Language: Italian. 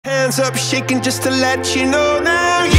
Hands up shaking just to let you know now.